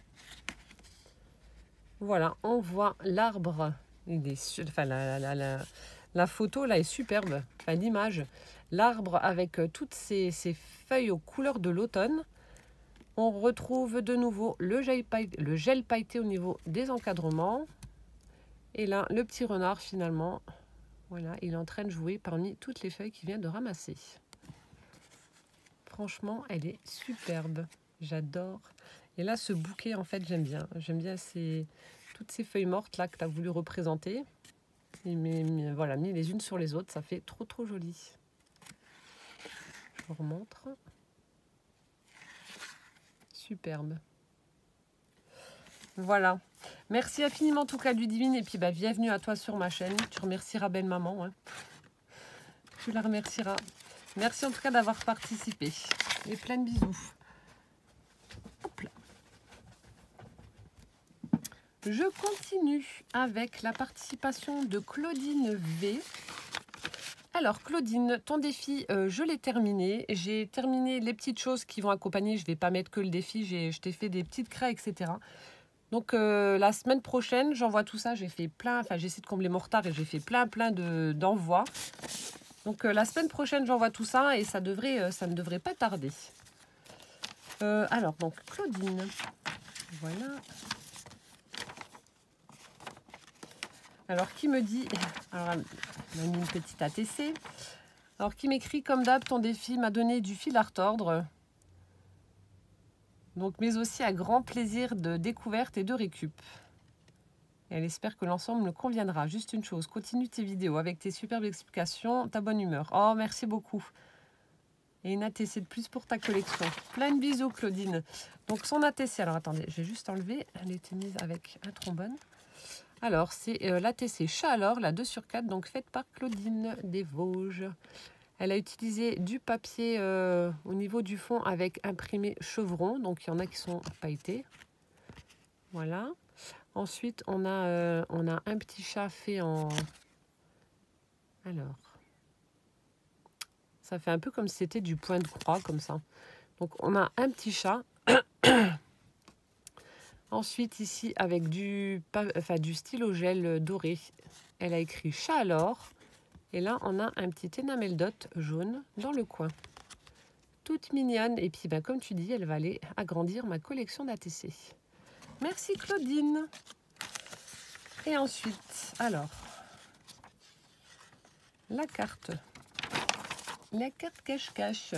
voilà, on voit l'arbre. Enfin, la, la, la, la photo là est superbe, enfin l'image. L'arbre avec toutes ces, ces feuilles aux couleurs de l'automne. On retrouve de nouveau le gel, pailleté, le gel pailleté au niveau des encadrements. Et là, le petit renard finalement, voilà, il est en train de jouer parmi toutes les feuilles qu'il vient de ramasser. Franchement, elle est superbe. J'adore. Et là, ce bouquet, en fait, j'aime bien. J'aime bien ces, toutes ces feuilles mortes là que tu as voulu représenter. Et mais, mais, voilà, mis les unes sur les autres, ça fait trop trop joli. Je vous remontre. Superbe. Voilà. Merci infiniment en tout cas Ludivine. Et puis bah, bienvenue à toi sur ma chaîne. Tu remercieras belle maman. Hein. Tu la remercieras. Merci en tout cas d'avoir participé. Et plein de bisous. Hop là. Je continue avec la participation de Claudine V. Alors Claudine, ton défi, euh, je l'ai terminé. J'ai terminé les petites choses qui vont accompagner. Je ne vais pas mettre que le défi. Je t'ai fait des petites craies, et cetera. Donc euh, la semaine prochaine, j'envoie tout ça. J'ai fait plein, enfin j'essaie de combler mon retard et j'ai fait plein plein de d'envois. Donc euh, la semaine prochaine, j'envoie tout ça et ça devrait, euh, ça ne devrait pas tarder. Euh, alors donc Claudine, voilà. Alors qui me dit, alors elle m'a mis une petite A T C. Alors qui m'écrit comme d'hab, ton défi m'a donné du fil à retordre. Donc, mais aussi un grand plaisir de découverte et de récup. Et elle espère que l'ensemble me conviendra. Juste une chose, continue tes vidéos avec tes superbes explications, ta bonne humeur. Oh, merci beaucoup. Et une A T C de plus pour ta collection. Plein de bisous, Claudine. Donc, son A T C, alors attendez, je vais juste enlever. Elle était mise avec un trombone. Alors, c'est euh, l'A T C Chaleur, la deux sur quatre, donc faite par Claudine des Vosges. Elle a utilisé du papier euh, au niveau du fond avec imprimé chevron, donc il y en a qui sont pailletés. Voilà. Ensuite, on a, euh, on a un petit chat fait en... Alors, ça fait un peu comme si c'était du point de croix, comme ça. Donc, on a un petit chat. Ensuite, ici, avec du, enfin, du stylo gel doré, elle a écrit chat alors. Et là, on a un petit enamel dot jaune dans le coin. Toute mignonne. Et puis, ben, comme tu dis, elle va aller agrandir ma collection d'A T C. Merci Claudine. Et ensuite, alors, la carte. La carte cache-cache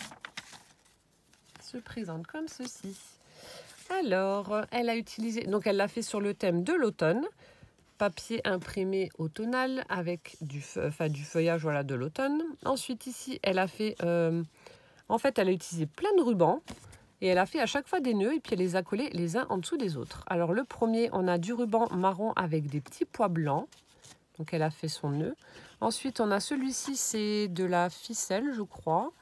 se présente comme ceci. Alors, elle a utilisé, donc elle l'a fait sur le thème de l'automne. Papier imprimé automnal avec du, enfin, du feuillage voilà, de l'automne. Ensuite, ici, elle a fait, euh, en fait, elle a utilisé plein de rubans. Et elle a fait à chaque fois des nœuds et puis elle les a collés les uns en dessous des autres. Alors le premier, on a du ruban marron avec des petits pois blancs. Donc elle a fait son nœud. Ensuite, on a celui-ci, c'est de la ficelle, je crois.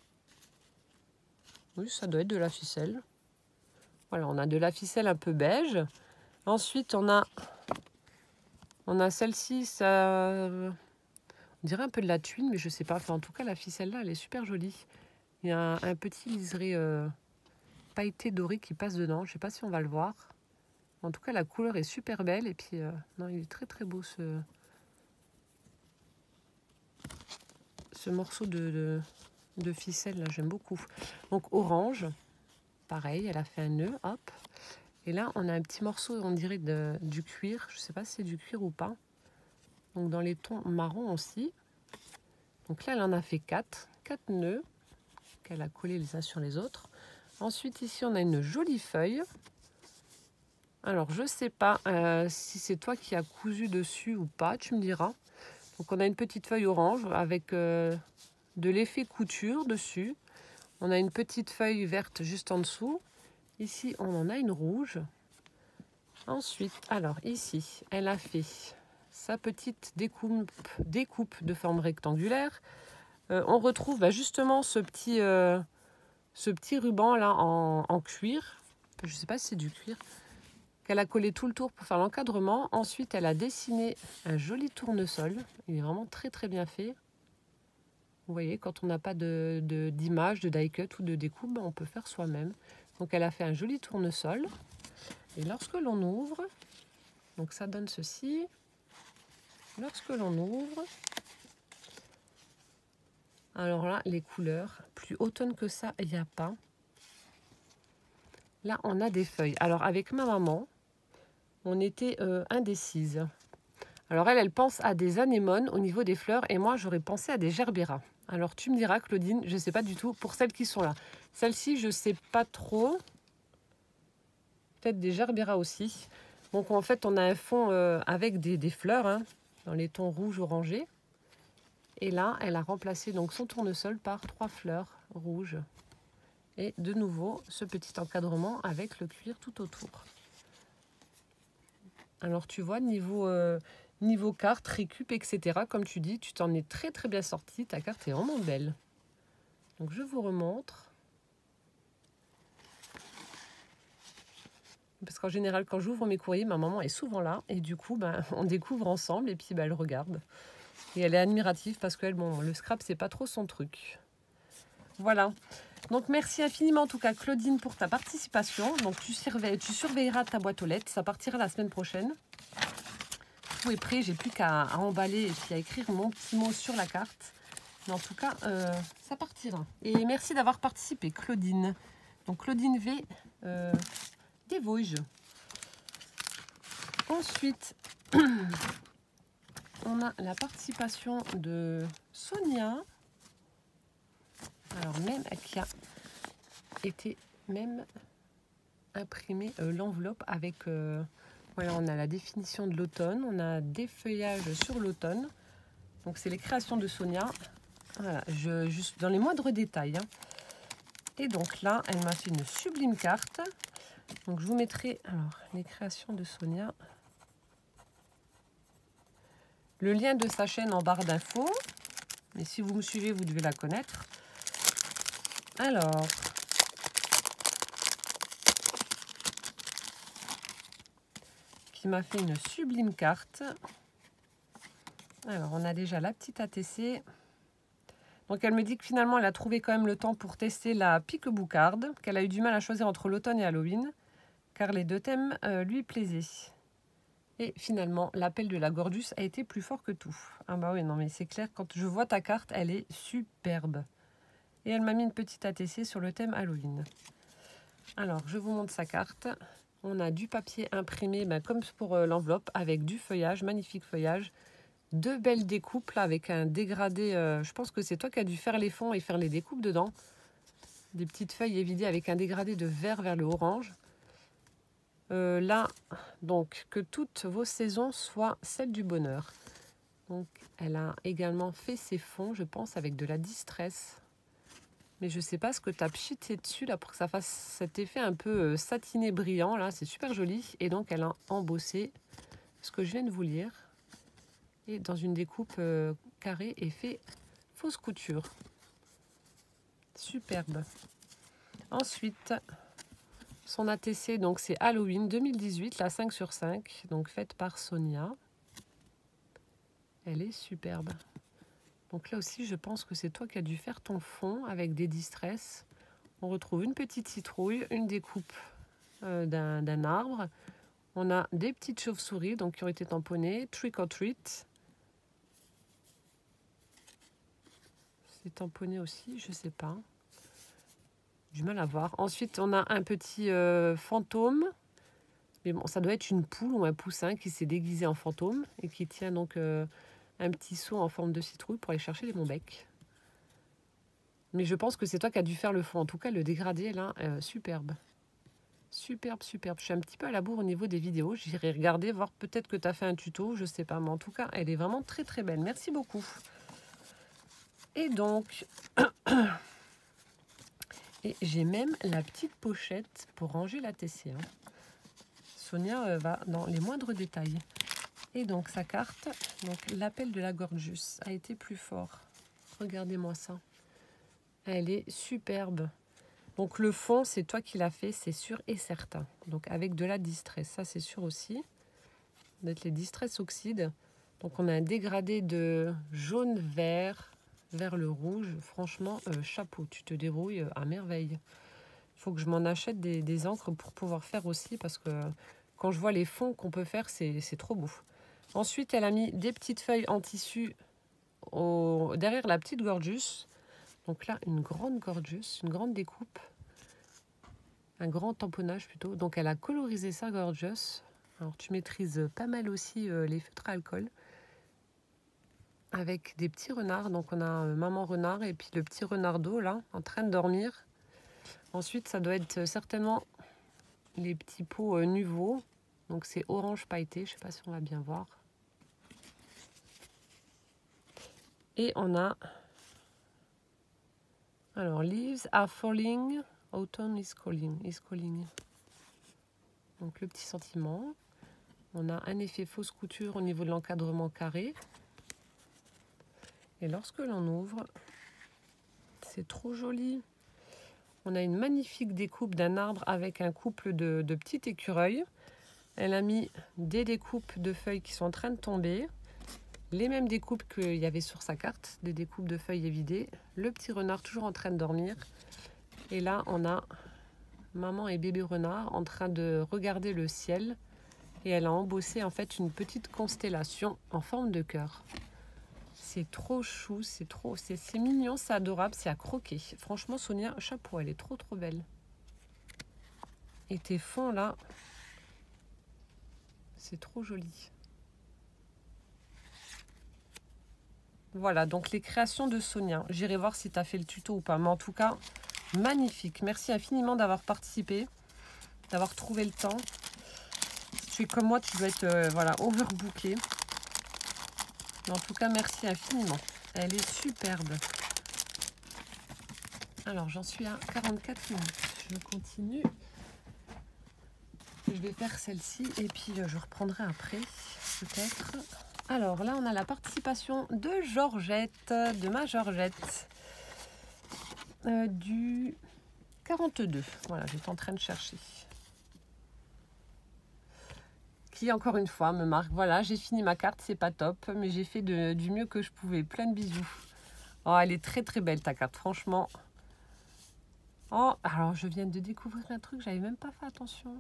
Oui, ça doit être de la ficelle. Voilà, on a de la ficelle un peu beige. Ensuite, on a, on a celle-ci, ça, on dirait un peu de la tuile, mais je ne sais pas. Enfin, en tout cas, la ficelle là, elle est super jolie. Il y a un, un petit liseré euh, pailleté doré qui passe dedans. Je ne sais pas si on va le voir. En tout cas, la couleur est super belle. Et puis, euh, non, il est très très beau ce, ce morceau de, de, de ficelle là. J'aime beaucoup. Donc, orange. Pareil, elle a fait un nœud. Hop. Et là, on a un petit morceau, on dirait de, du cuir. Je ne sais pas si c'est du cuir ou pas. Donc, dans les tons marron aussi. Donc là, elle en a fait quatre. Quatre nœuds qu'elle a collés les uns sur les autres. Ensuite, ici, on a une jolie feuille. Alors, je ne sais pas euh, si c'est toi qui as cousu dessus ou pas, tu me diras. Donc, on a une petite feuille orange avec euh, de l'effet couture dessus. On a une petite feuille verte juste en dessous. Ici, on en a une rouge. Ensuite, alors ici, elle a fait sa petite découpe, découpe de forme rectangulaire. Euh, on retrouve bah, justement ce petit, euh, ce petit ruban là en, en cuir. Je ne sais pas si c'est du cuir. Qu'elle a collé tout le tour pour faire l'encadrement. Ensuite, elle a dessiné un joli tournesol. Il est vraiment très très bien fait. Vous voyez, quand on n'a pas de, de, d'image, de die cut ou de découpe, on peut faire soi-même. Donc, elle a fait un joli tournesol. Et lorsque l'on ouvre, donc ça donne ceci. Lorsque l'on ouvre, alors là, les couleurs, plus automne que ça, il n'y a pas. Là, on a des feuilles. Alors, avec ma maman, on était euh, indécises. Alors, elle, elle pense à des anémones au niveau des fleurs. Et moi, j'aurais pensé à des gerbéras. Alors, tu me diras, Claudine, je ne sais pas du tout. Pour celles qui sont là. Celle-ci, je ne sais pas trop. Peut-être des gerbéras aussi. Donc, en fait, on a un fond euh, avec des, des fleurs, hein, dans les tons rouges orangés. Et là, elle a remplacé donc son tournesol par trois fleurs rouges. Et de nouveau, ce petit encadrement avec le cuir tout autour. Alors, tu vois, niveau, euh, niveau carte, récup, et cetera, comme tu dis, tu t'en es très très bien sorti. Ta carte est vraiment belle. Donc, je vous remontre. Parce qu'en général, quand j'ouvre mes courriers, ma maman est souvent là. Et du coup, ben, on découvre ensemble et puis ben, elle regarde. Et elle est admirative parce que elle, bon, le scrap, c'est pas trop son truc. Voilà. Donc, merci infiniment en tout cas, Claudine, pour ta participation. Donc, tu, surveilles, tu surveilleras ta boîte aux lettres. Ça partira la semaine prochaine. Tout est prêt. J'ai plus qu'à à emballer et puis à écrire mon petit mot sur la carte. Mais en tout cas, euh, ça partira. Et merci d'avoir participé, Claudine. Donc, Claudine V euh, des Vosges. Ensuite, on a la participation de Sonia. Alors, même qui a été même imprimé euh, l'enveloppe avec... Euh, voilà, on a la définition de l'automne. On a des feuillages sur l'automne. Donc, c'est les créations de Sonia. Voilà, je, juste dans les moindres détails. Hein. Et donc là, elle m'a fait une sublime carte. Donc, je vous mettrai alors les créations de Sonia. le lien de sa chaîne en barre d'infos. Mais si vous me suivez, vous devez la connaître. Alors, qui m'a fait une sublime carte. Alors, on a déjà la petite A T C. Donc, elle me dit que finalement, elle a trouvé quand même le temps pour tester la pique-boucarde, qu'elle a eu du mal à choisir entre l'automne et Halloween, car les deux thèmes euh, lui plaisaient. Et finalement, l'appel de la Gorgeous a été plus fort que tout. Ah bah oui, non mais c'est clair, quand je vois ta carte, elle est superbe. Et elle m'a mis une petite A T C sur le thème Halloween. Alors, je vous montre sa carte. On a du papier imprimé, ben, comme pour euh, l'enveloppe, avec du feuillage, magnifique feuillage. Deux belles découpes, là, avec un dégradé. Euh, je pense que c'est toi qui as dû faire les fonds et faire les découpes dedans. Des petites feuilles évidées avec un dégradé de vert vers le orange. Euh, là, donc, que toutes vos saisons soient celles du bonheur. Donc, elle a également fait ses fonds, je pense, avec de la distress. Mais je ne sais pas ce que tu as pchité dessus là pour que ça fasse cet effet un peu euh, satiné brillant. Là, c'est super joli. Et donc, elle a embossé ce que je viens de vous lire. Et dans une découpe euh, carrée et fait fausse couture. Superbe. Ensuite, son A T C, donc c'est Halloween deux mille dix-huit, la cinq sur cinq, donc faite par Sonia. Elle est superbe. Donc là aussi, je pense que c'est toi qui as dû faire ton fond avec des distress. On retrouve une petite citrouille, une découpe euh, d'un arbre. On a des petites chauves-souris donc qui ont été tamponnées. Trick or treat. C'est tamponné aussi, je sais pas. Du mal à voir. Ensuite, on a un petit euh, fantôme. Mais bon, ça doit être une poule ou un poussin qui s'est déguisé en fantôme et qui tient donc euh, un petit seau en forme de citrouille pour aller chercher les Monbec. Mais je pense que c'est toi qui as dû faire le fond. En tout cas, le dégradé, là, euh, superbe. Superbe, superbe. Je suis un petit peu à la bourre au niveau des vidéos. J'irai regarder, voir peut-être que tu as fait un tuto, je sais pas. Mais en tout cas, elle est vraiment très, très belle. Merci beaucoup. Et donc, et j'ai même la petite pochette pour ranger la T C. Hein. Sonia euh, va dans les moindres détails. Et donc, sa carte, donc l'appel de la Gorgeous a été plus fort. Regardez-moi ça. Elle est superbe. Donc le fond, c'est toi qui l'as fait, c'est sûr et certain. Donc avec de la distress, ça c'est sûr aussi. D'être les distress oxydes. Donc on a un dégradé de jaune vert vers le rouge. Franchement, euh, chapeau, tu te débrouilles à merveille. Il faut que je m'en achète des, des encres pour pouvoir faire aussi parce que quand je vois les fonds qu'on peut faire, c'est trop beau. Ensuite, elle a mis des petites feuilles en tissu au, derrière la petite Gorgeous. Donc là, une grande Gorgeous, une grande découpe. Un grand tamponnage plutôt. Donc elle a colorisé ça Gorgeous. Alors tu maîtrises pas mal aussi euh, les feutres à alcool. Avec des petits renards. Donc on a euh, maman renard et puis le petit renardeau là, en train de dormir. Ensuite, ça doit être certainement les petits pots euh, Nuvo. Donc c'est orange pailleté. Je sais pas si on va bien voir. Et on a... Alors, leaves are falling, autumn is calling, is calling. Donc, le petit sentiment. On a un effet fausse couture au niveau de l'encadrement carré. Et lorsque l'on ouvre, c'est trop joli. On a une magnifique découpe d'un arbre avec un couple de, de petits écureuils. Elle a mis des découpes de feuilles qui sont en train de tomber. Les mêmes découpes qu'il y avait sur sa carte, des découpes de feuilles évidées. Le petit renard toujours en train de dormir. Et là, on a maman et bébé renard en train de regarder le ciel. Et elle a embossé en fait une petite constellation en forme de cœur. C'est trop chou, c'est trop, c'est mignon, c'est adorable, c'est à croquer. Franchement, Sonia, chapeau, elle est trop trop belle. Et tes fonds là, c'est trop joli. Voilà, donc les créations de Sonia. J'irai voir si tu as fait le tuto ou pas. Mais en tout cas, magnifique. Merci infiniment d'avoir participé, d'avoir trouvé le temps. Si tu es comme moi, tu dois être euh, voilà, overbooké. Mais en tout cas, merci infiniment. Elle est superbe. Alors, j'en suis à quarante-quatre minutes. Je continue. Je vais faire celle-ci et puis euh, je reprendrai après, peut-être. Alors là, on a la participation de Georgette, de ma Georgette, euh, du quarante-deux. Voilà, j'étais en train de chercher. Qui, encore une fois, me marque. Voilà, j'ai fini ma carte, c'est pas top, mais j'ai fait de, du mieux que je pouvais. Plein de bisous. Oh, elle est très très belle ta carte, franchement. Oh, alors je viens de découvrir un truc, j'avais même pas fait attention.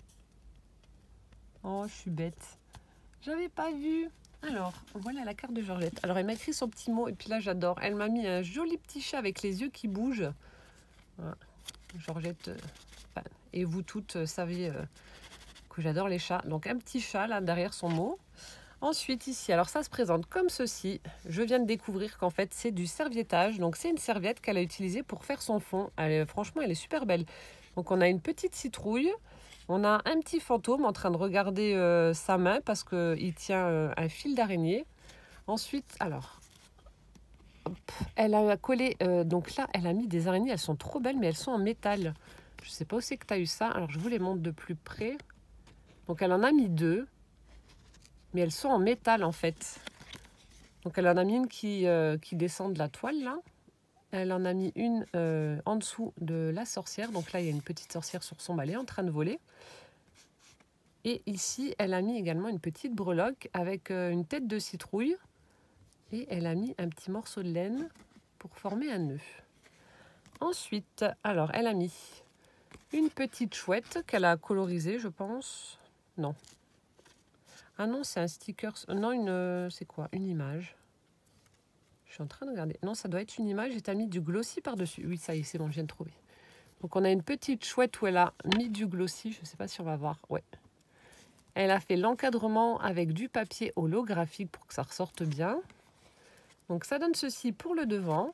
Oh, je suis bête. J'avais pas vu. Alors, voilà la carte de Georgette. Alors, elle m'a écrit son petit mot, et puis là, j'adore. Elle m'a mis un joli petit chat avec les yeux qui bougent. Voilà. Georgette, euh, enfin, et vous toutes euh, savez euh, que j'adore les chats. Donc, un petit chat, là, derrière son mot. Ensuite, ici, alors ça se présente comme ceci. Je viens de découvrir qu'en fait, c'est du serviettage. Donc, c'est une serviette qu'elle a utilisée pour faire son fond. Elle est, franchement, elle est super belle. Donc, on a une petite citrouille. On a un petit fantôme en train de regarder euh, sa main parce qu'il tient euh, un fil d'araignée. Ensuite, alors, hop, elle a collé, euh, donc là, elle a mis des araignées. Elles sont trop belles, mais elles sont en métal. Je ne sais pas où c'est que tu as eu ça. Alors, je vous les montre de plus près. Donc, elle en a mis deux. Mais elles sont en métal, en fait. Donc, elle en a mis une qui, euh, qui descend de la toile, là. Elle en a mis une euh, en dessous de la sorcière. Donc là, il y a une petite sorcière sur son balai en train de voler. Et ici, elle a mis également une petite breloque avec euh, une tête de citrouille. Et elle a mis un petit morceau de laine pour former un nœud. Ensuite, alors, elle a mis une petite chouette qu'elle a colorisée, je pense. Non. Ah non, c'est un sticker. Non, une, c'est quoi? Une image. Je suis en train de regarder. Non, ça doit être une image et tu as mis du glossy par-dessus. Oui, ça y est, c'est bon, je viens de trouver. Donc, on a une petite chouette où elle a mis du glossy. Je ne sais pas si on va voir. Ouais. Elle a fait l'encadrement avec du papier holographique pour que ça ressorte bien. Donc, ça donne ceci pour le devant.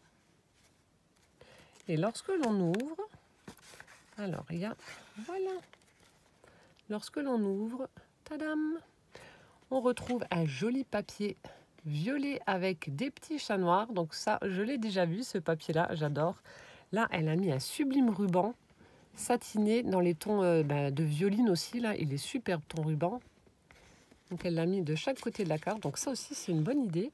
Et lorsque l'on ouvre, alors, il y a, voilà. Lorsque l'on ouvre, tadam, on retrouve un joli papier violet avec des petits chats noirs. Donc ça, je l'ai déjà vu, ce papier-là, j'adore. Là, elle a mis un sublime ruban satiné dans les tons euh, bah, de violine aussi. Là, il est superbe, ton ruban. Donc elle l'a mis de chaque côté de la carte. Donc ça aussi, c'est une bonne idée.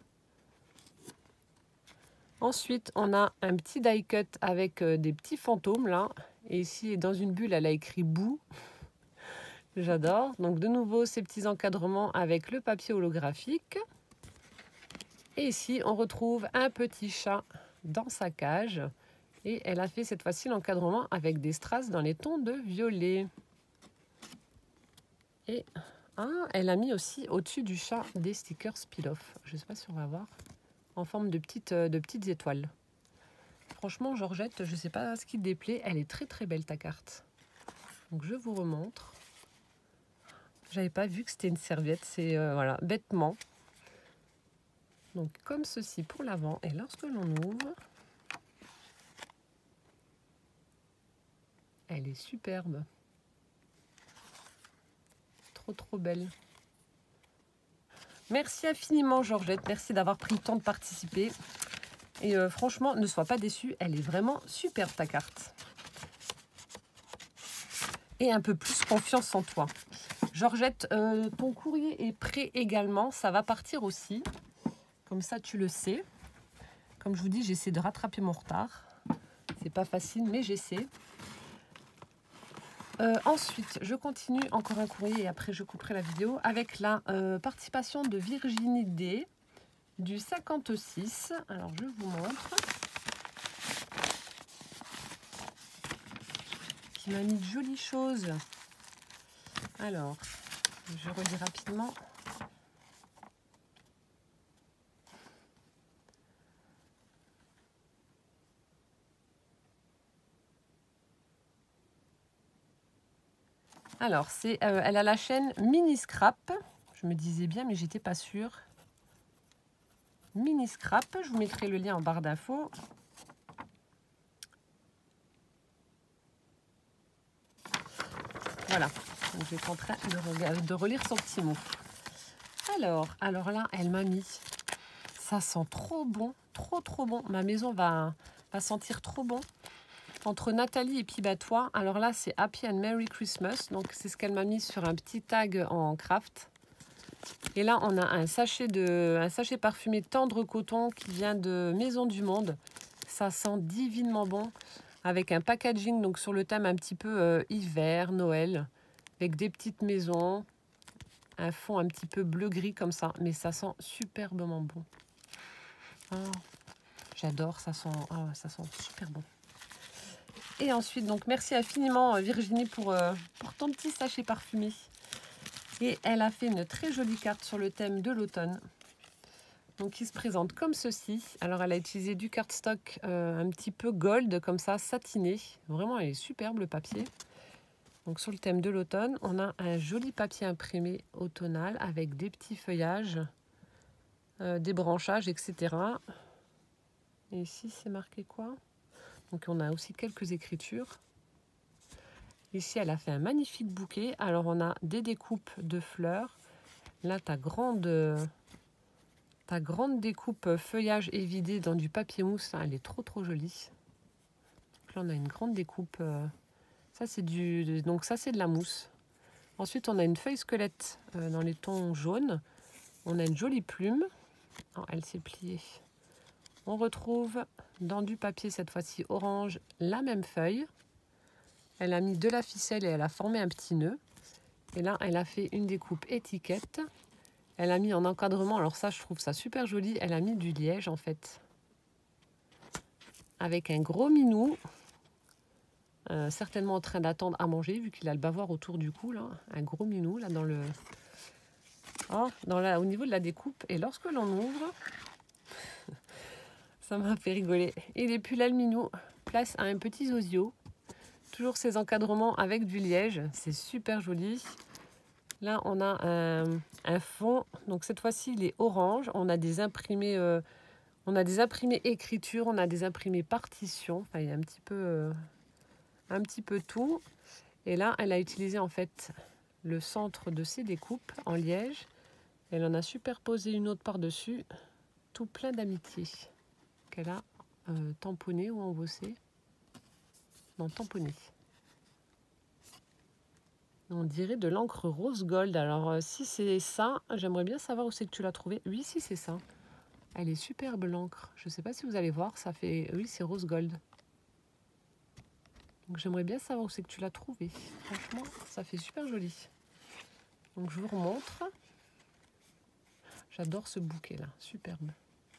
Ensuite, on a un petit die cut avec euh, des petits fantômes, là. Et ici, dans une bulle, elle a écrit « Bouh ». J'adore. Donc de nouveau, ces petits encadrements avec le papier holographique. Et ici, on retrouve un petit chat dans sa cage. Et elle a fait cette fois-ci l'encadrement avec des strass dans les tons de violet. Et ah, elle a mis aussi au-dessus du chat des stickers peel-off. Je ne sais pas si on va voir. En forme de petites, de petites étoiles. Franchement, Georgette, je ne sais pas ce qui te déplaît. Elle est très très belle ta carte. Donc je vous remontre. J'avais pas vu que c'était une serviette. C'est euh, voilà, bêtement. Donc comme ceci pour l'avant. Et lorsque l'on ouvre, elle est superbe. Trop trop belle. Merci infiniment Georgette. Merci d'avoir pris le temps de participer. Et euh, franchement, ne sois pas déçue. Elle est vraiment superbe ta carte. Et un peu plus confiance en toi. Georgette, euh, ton courrier est prêt également. Ça va partir aussi. Comme ça, tu le sais. Comme je vous dis, j'essaie de rattraper mon retard. C'est pas facile, mais j'essaie. Euh, ensuite, je continue encore un courrier et après je couperai la vidéo avec la euh, participation de Virginie D du cinquante-six. Alors, je vous montre. Qui m'a mis de jolies choses. Alors, je relis rapidement. Alors, c'est, euh, elle a la chaîne Mini Scrap. Je me disais bien, mais j'étais pas sûre. Mini Scrap. Je vous mettrai le lien en barre d'infos. Voilà. Donc, j'étais en train de, regarder, de relire son petit mot. Alors, alors là, elle m'a mis. Ça sent trop bon, trop trop bon. Ma maison va, va sentir trop bon. Entre Nathalie et puis bah, toi. Alors là, c'est Happy and Merry Christmas. Donc, c'est ce qu'elle m'a mis sur un petit tag en craft. Et là, on a un sachet, de, un sachet parfumé tendre coton qui vient de Maison du Monde. Ça sent divinement bon. Avec un packaging donc sur le thème un petit peu euh, hiver, Noël. Avec des petites maisons. Un fond un petit peu bleu-gris comme ça. Mais ça sent superbement bon. Oh, j'adore, ça sent, oh, ça sent super bon. Et ensuite, donc merci infiniment Virginie pour, euh, pour ton petit sachet parfumé. Et elle a fait une très jolie carte sur le thème de l'automne. Donc qui se présente comme ceci. Alors elle a utilisé du cardstock euh, un petit peu gold, comme ça, satiné. Vraiment, elle est superbe le papier. Donc sur le thème de l'automne, on a un joli papier imprimé automnal avec des petits feuillages, euh, des branchages, et cetera. Et ici, c'est marqué quoi? Donc on a aussi quelques écritures. Ici, elle a fait un magnifique bouquet. Alors, on a des découpes de fleurs. Là, ta grande, ta grande découpe feuillage évidé dans du papier mousse. Elle est trop, trop jolie. Donc là, on a une grande découpe. Ça, c'est du, donc ça, c'est de la mousse. Ensuite, on a une feuille squelette dans les tons jaunes. On a une jolie plume. Oh, elle s'est pliée. On retrouve dans du papier, cette fois-ci orange, la même feuille. Elle a mis de la ficelle et elle a formé un petit nœud. Et là, elle a fait une découpe étiquette. Elle a mis en encadrement, alors ça, je trouve ça super joli. Elle a mis du liège, en fait. Avec un gros minou. Euh, certainement en train d'attendre à manger, vu qu'il a le bavoir autour du cou, là. Un gros minou, là, dans le... Oh, dans la... au niveau de la découpe. Et lorsque l'on ouvre... ça m'a fait rigoler. Il est plus là, le minou. Place à un petit zozio. Toujours ces encadrements avec du liège, c'est super joli. Là, on a un, un fond. Donc cette fois-ci, il est orange. On a des imprimés, euh, on a des imprimés écriture, on a des imprimés partition. Enfin, il y a un petit peu, euh, un petit peu tout. Et là, elle a utilisé en fait le centre de ses découpes en liège. Elle en a superposé une autre par-dessus, tout plein d'amitié qu'elle a euh, tamponné ou embossé. Non, tamponné. On dirait de l'encre rose gold. Alors, euh, si c'est ça, j'aimerais bien savoir où c'est que tu l'as trouvé. Oui, si c'est ça. Elle est superbe, l'encre. Je ne sais pas si vous allez voir. Ça fait... Oui, c'est rose gold. Donc, j'aimerais bien savoir où c'est que tu l'as trouvé. Franchement, ça fait super joli. Donc, je vous remontre. J'adore ce bouquet-là. Superbe.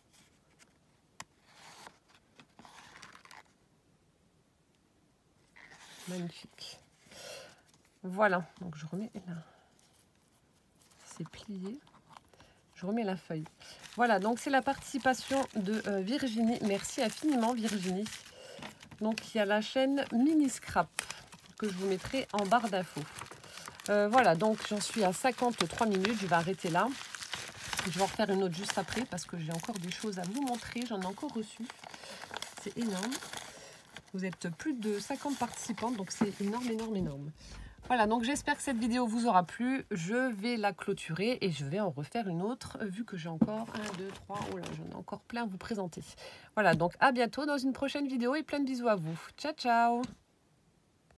Magnifique. Voilà, donc je remets là. C'est plié. Je remets la feuille. Voilà, donc c'est la participation de euh, Virginie. Merci infiniment Virginie. Donc il y a la chaîne Mini Scrap que je vous mettrai en barre d'infos. Euh, voilà, donc j'en suis à cinquante-trois minutes. Je vais arrêter là. Je vais en refaire une autre juste après parce que j'ai encore des choses à vous montrer. J'en ai encore reçu. C'est énorme. Vous êtes plus de cinquante participantes, donc c'est énorme, énorme, énorme. Voilà, donc j'espère que cette vidéo vous aura plu. Je vais la clôturer et je vais en refaire une autre, vu que j'ai encore un, deux, trois, oh là, j'en ai encore plein à vous présenter. Voilà, donc à bientôt dans une prochaine vidéo et plein de bisous à vous. Ciao, ciao!